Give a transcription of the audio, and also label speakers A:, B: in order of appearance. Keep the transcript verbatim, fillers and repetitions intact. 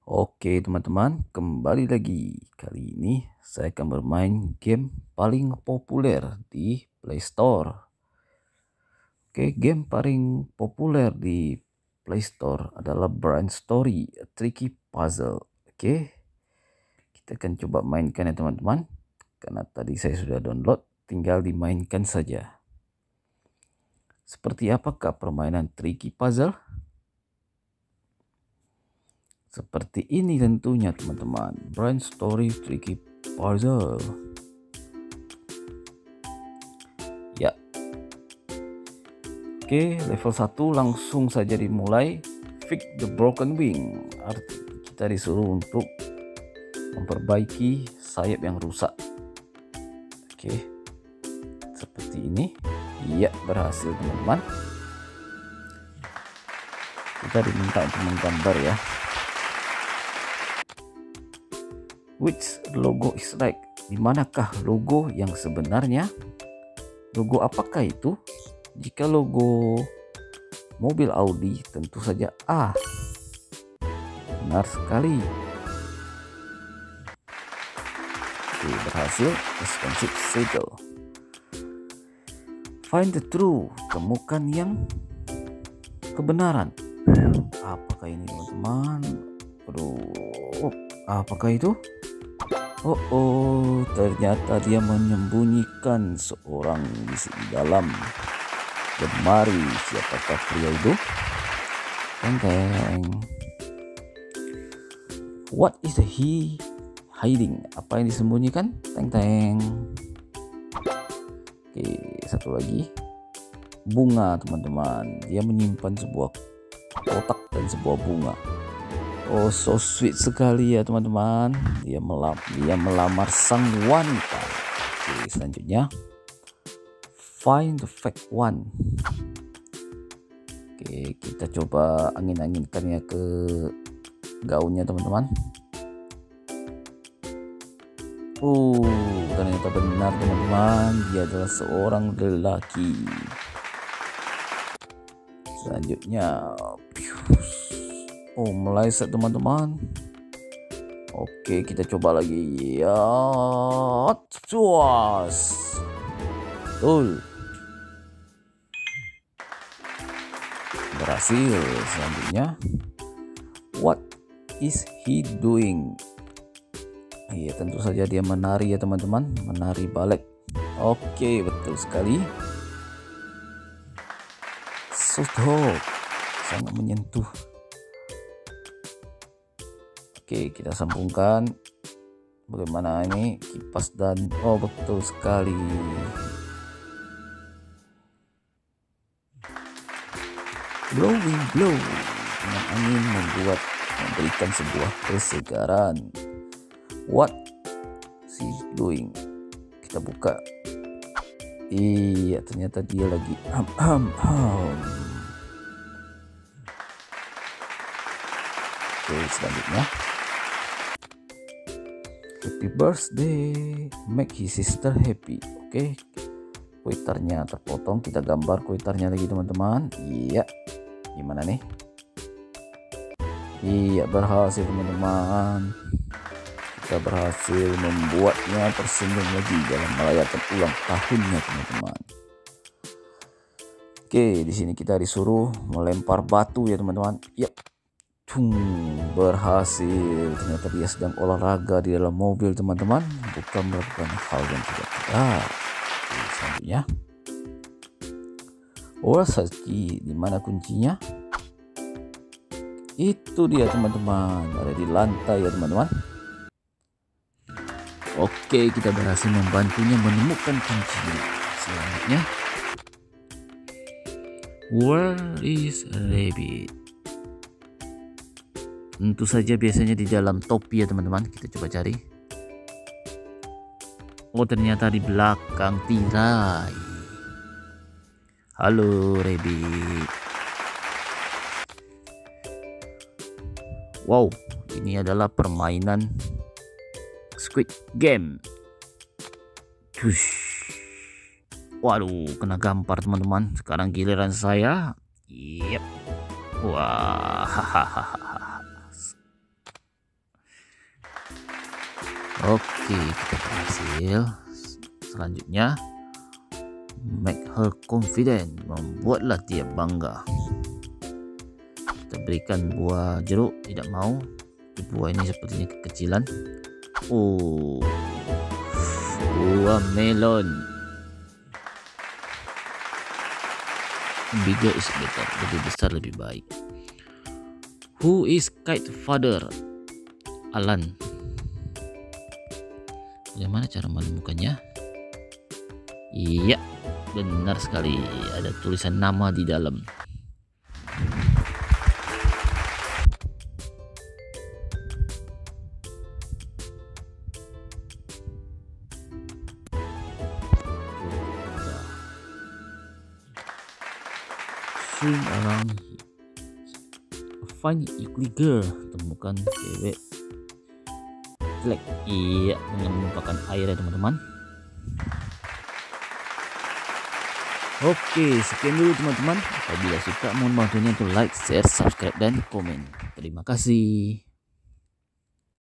A: Oke teman-teman, kembali lagi. Kali ini saya akan bermain game paling populer di Play Store. Oke, game paling populer di Play Store adalah Brain Story, a Tricky Puzzle. Oke, kita akan coba mainkan ya teman-teman. Karena tadi saya sudah download, tinggal dimainkan saja. Seperti apakah permainan Tricky Puzzle? Seperti ini tentunya teman-teman, Brain Story Tricky Puzzle. Ya. Oke, level satu langsung saja dimulai. Fix the broken wing. Arti kita disuruh untuk memperbaiki sayap yang rusak. Oke. Seperti ini. Iya, berhasil teman-teman. Kita diminta untuk menggambar ya. Which logo is right? Dimanakah logo yang sebenarnya? Logo apakah itu? Jika logo mobil Audi, tentu saja A. Benar sekali. Oke, berhasil. Expensive settle. Find the true. Temukan yang kebenaran. Apakah ini teman-teman? Aduh, apakah itu? Oh, oh, ternyata dia menyembunyikan seorang di dalam lemari. Siapakah pria itu? Teng-teng. What is he hiding? Apa yang disembunyikan? Teng-teng. Oke, satu lagi. Bunga, teman-teman. Dia menyimpan sebuah kotak dan sebuah bunga. Oh, so sweet sekali ya teman-teman. Dia melam dia melamar sang wanita. Oke, selanjutnya find the fake one. Oke, kita coba angin-anginkannya ke gaunnya teman-teman. Oh, ternyata benar teman-teman. Dia adalah seorang lelaki. Selanjutnya, oh, meleset teman-teman. Oke, kita coba lagi ya. Cuas. Betul. Berhasil. Selanjutnya, what is he doing? Iya, tentu saja dia menari ya teman-teman. Menari balet. Oke, betul sekali. Sudah sangat menyentuh. Oke, kita sambungkan. Bagaimana ini kipas dan oh, betul sekali. Blowing blow dengan angin membuat memberikan sebuah kesegaran. What is doing? Kita buka. Iya, ternyata dia lagi ham ham ham. Oke, selanjutnya. Happy birthday, make his sister happy. Oke, kuitarnya terpotong. Kita gambar kuitarnya lagi teman-teman. Iya, gimana nih? Iya, berhasil teman-teman. Kita berhasil membuatnya tersenyum lagi dalam merayakan ulang tahunnya teman-teman. Oke, di sini kita disuruh melempar batu ya teman-teman. Yap. Tung, berhasil. Ternyata dia sedang olahraga di dalam mobil teman-teman, bukan melakukan hal yang tidak tidak. Oke, selanjutnya, Orasaki, di mana kuncinya? Itu dia teman-teman, ada di lantai ya teman-teman. Oke, kita berhasil membantunya menemukan kuncinya. Selanjutnya, where is rabbit? Tentu saja biasanya di dalam topi ya teman-teman. Kita coba cari. Oh, ternyata di belakang tirai. Halo rabbit. Wow, ini adalah permainan Squid Game. Tush. Waduh, kena gampar teman-teman. Sekarang giliran saya. Yep. Wah, hahaha. Oke, kita berhasil. Selanjutnya, make her confident, membuatlah dia bangga. Kita berikan buah jeruk, tidak mau. Buah ini sepertinya kekecilan. Oh, buah melon. Bigger is better, lebih besar lebih baik. Who is kite father? Alan. Bagaimana cara menemukannya? Iya, benar sekali. Ada tulisan nama di dalam. Swim around, find ugly girl, temukan cewek jelek. Iya, dengan menumpahkan air ya teman-teman. Oke, sekian dulu teman-teman. Apabila suka, mohon bantunya untuk like, share, subscribe, dan komen. Terima kasih.